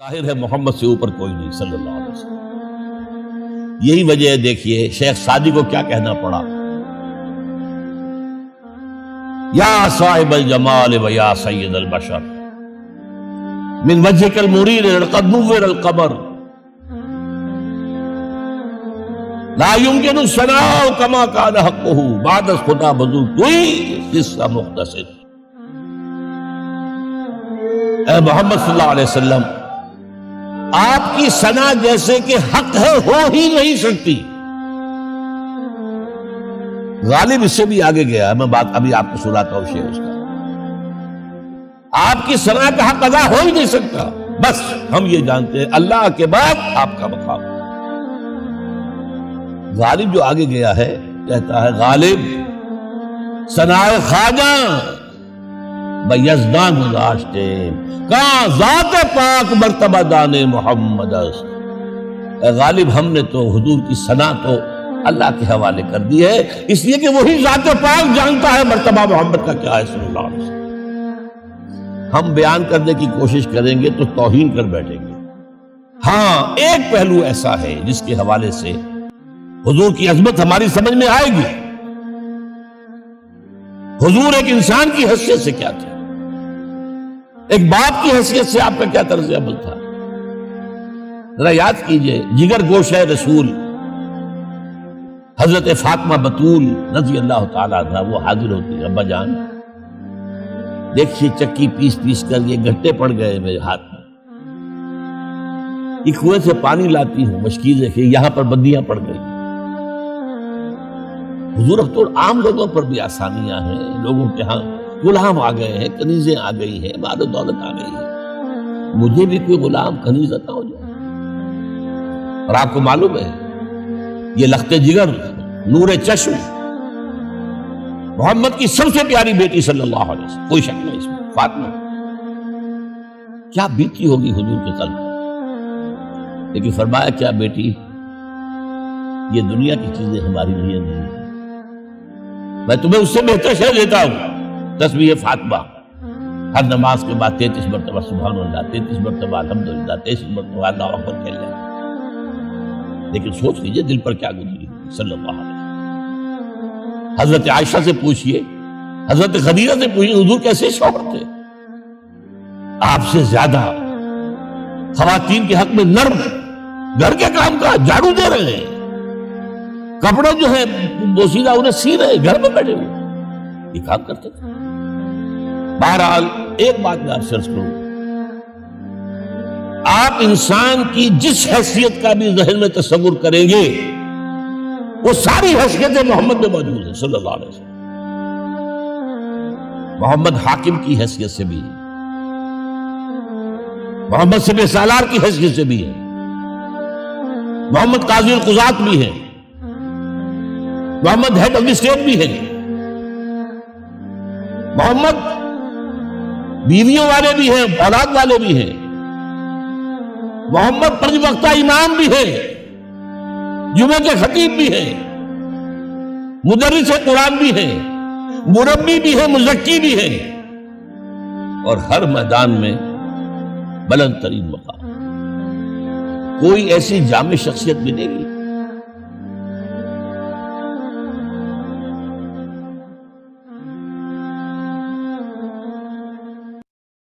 ظاہر ہے محمد سے اوپر کوئی نہیں صلی اللہ علیہ وسلم۔ یہی وجہ ہے، دیکھیے شیخ سعدی کو کیا کہنا پڑا، یا صاحب الجمال و یا سید البشر من وجهك المرير قد نور القمر لا يمكن الثناء كما كان حقه بعد خدا بزرگ کوئی قصہ مختصر۔ اے محمد صلی اللہ علیہ وسلم، آپ کی ثنا جیسے کہ حق ہے ہو ہی نہیں سکتی۔ غالب اس سے بھی آگے گیا ہے، میں بات ابھی آپ کو سناتا ہوں شیخ اس کا۔ آپ کی ثنا کا حق ادا ہو ہی نہیں سکتا، بس ہم یہ جانتے ہیں اللہ کے بعد آپ کا مقام۔ غالب جو آگے گیا ہے کہتا ہے، غالب ثنا خواجہ بیزدان گزاشتے کہاں ذات پاک مرتبہ دان محمد است۔ اے غالب ہم نے تو حضور کی ثنا تو اللہ کے حوالے کر دی ہے، اس لیے کہ وہی ذات پاک جانتا ہے مرتبہ محمد کا کیا ہے صلی اللہ علیہ وسلم۔ ہم بیان کرنے کی کوشش کریں گے تو توہین کر بیٹھیں گے۔ ہاں ایک پہلو ایسا ہے جس کے حوالے سے حضور کی عظمت ہماری سمجھ میں آئے گی۔ حضور ایک انسان کی حیثیت سے کیا تھا، ایک باپ کی حیثیت سے آپ کا کیا طرز عمل تھا۔ ذرا یاد کیجئے، جگر گوشہ رسول حضرت فاطمہ بطول رضی اللہ تعالیٰ عنہ وہ حاضر ہوتی ہے، ابا جان دیکھیے چکی پیس پیس کر یہ گھٹے پڑ گئے میرے ہاتھ میں، یہ کنویں سے پانی لاتی ہوں، مشکیزیں کہ یہاں پر بندیاں پڑ گئی۔ حضور اب تو عام لوگوں پر بھی آسانیاں ہیں، لوگوں کے ہاں غلام آ گئے ہیں، کنیزیں آ گئی ہیں، مال و دولت آ گئی ہے، مجھے بھی کوئی غلام کنیز عطا ہو جائے۔ اور آپ کو معلوم ہے یہ لخت جگر نور چشم محمد کی سب سے پیاری بیٹی صلی اللہ علیہ وسلم، کوئی شک نہیں اس میں، فاطمہ کیا بیتی ہوگی حضور کے قلب پر۔ لیکن فرمایا کیا بیٹی، یہ دنیا کی چیزیں ہماری لیے نہیں ہیں، میں تمہیں اس سے بہتر شے دیتا ہوں۔ تسبیح فاطمہ ہر نماز کے بعد 33 مرتبہ سبحان اللہ، 33 مرتبہ الحمدللہ، 33 مرتبہ اللہ اکبر کہہ لیں۔ لیکن سوچ لیجئے دل پر کیا گزری صلی اللہ علیہ وسلم۔ حضرت عائشہ سے پوچھئے، حضرت خدیجہ سے پوچھئے، حضور کیسے شوہر تھے؟ آپ سے زیادہ خواتین کے حق میں نرم، گھر کے کام کا جھاڑو دے رہے ہیں، کپڑے جو ہیں بوسیدہ انہیں سی رہے، گھر میں بیٹھے ہوئے یہ کام کرتے تھے۔ بہرحال ایک بات میں آپ سے عرض کروں، آپ انسان کی جس حیثیت کا بھی ذہن میں تصور کریں گے وہ ساری حیثیتیں محمد میں موجود ہیں صلی اللہ علیہ وسلم۔ محمد حاکم کی حیثیت سے بھی ہے، محمد سپہ سالار کی حیثیت سے بھی ہے، محمد قاضی القضات بھی ہے، Muhammad head of the state بھی ہے، محمد بیویوں والے بھی ہیں، اولاد والے بھی ہیں، محمد پنج وقتہ امام بھی ہے، جمعہ کے خطیب بھی ہے، مدرس قرآن بھی ہے، مربی بھی ہے، مزکی بھی ہے، اور ہر میدان میں بلند ترین مقام۔ کوئی ایسی جامع شخصیت ملے گی